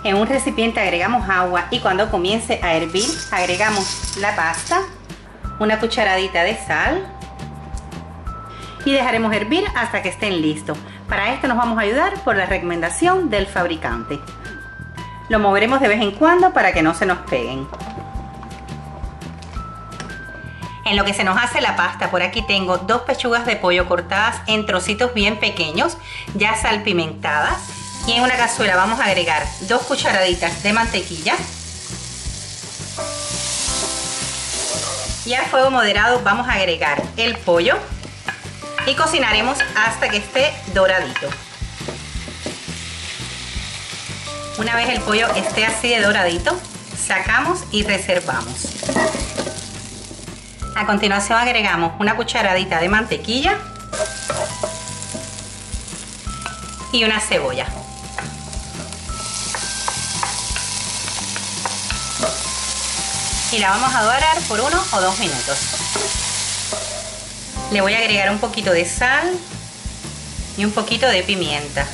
En un recipiente agregamos agua y cuando comience a hervir agregamos la pasta, una cucharadita de sal y dejaremos hervir hasta que estén listos. Para esto nos vamos a ayudar por la recomendación del fabricante. Lo moveremos de vez en cuando para que no se nos peguen. En lo que se nos hace la pasta, por aquí tengo 2 pechugas de pollo cortadas en trocitos bien pequeños, ya salpimentadas. Y en una cazuela vamos a agregar 2 cucharaditas de mantequilla. Y a fuego moderado vamos a agregar el pollo y cocinaremos hasta que esté doradito. Una vez el pollo esté así de doradito, sacamos y reservamos. A continuación agregamos una cucharadita de mantequilla y una cebolla. Y la vamos a dorar por 1 o 2 minutos. Le voy a agregar un poquito de sal y un poquito de pimienta.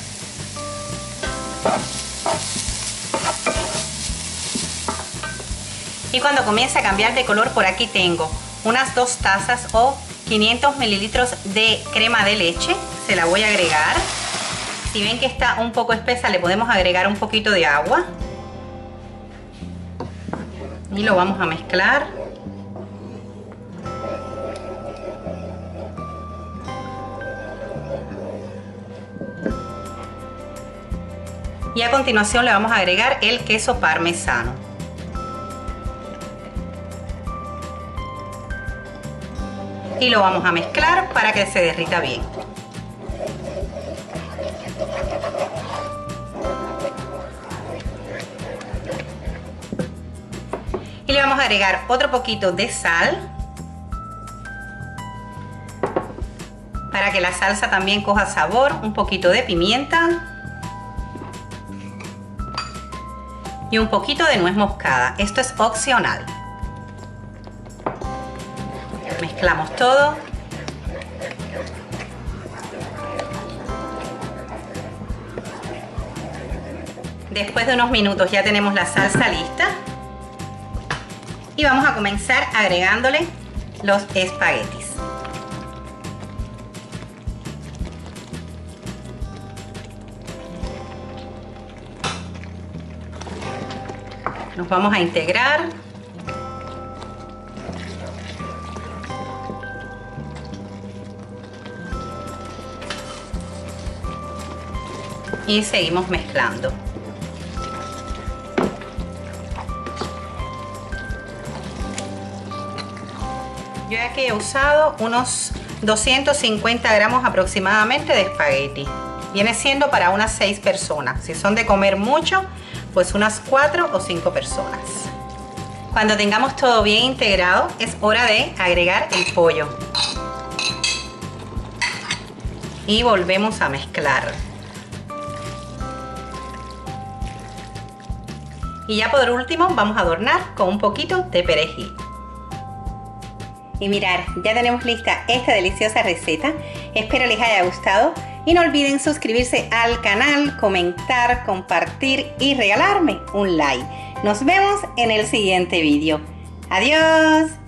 Y cuando comience a cambiar de color, por aquí tengo unas 2 tazas o 500 mililitros de crema de leche. Se la voy a agregar. Si ven que está un poco espesa, le podemos agregar un poquito de agua. Y lo vamos a mezclar. Y a continuación le vamos a agregar el queso parmesano. Y lo vamos a mezclar para que se derrita bien. Y le vamos a agregar otro poquito de sal para que la salsa también coja sabor, un poquito de pimienta y un poquito de nuez moscada. Esto es opcional. Mezclamos todo. Después de unos minutos ya tenemos la salsa lista. Y vamos a comenzar agregándole los espaguetis. Los vamos a integrar. Y seguimos mezclando. Yo aquí he usado unos 250 gramos aproximadamente de espagueti. Viene siendo para unas 6 personas. Si son de comer mucho, pues unas 4 o 5 personas. Cuando tengamos todo bien integrado, es hora de agregar el pollo. Y volvemos a mezclar. Y ya por último vamos a adornar con un poquito de perejil. Y mirar, ya tenemos lista esta deliciosa receta. Espero les haya gustado y no olviden suscribirse al canal, comentar, compartir y regalarme un like. Nos vemos en el siguiente vídeo. ¡Adiós!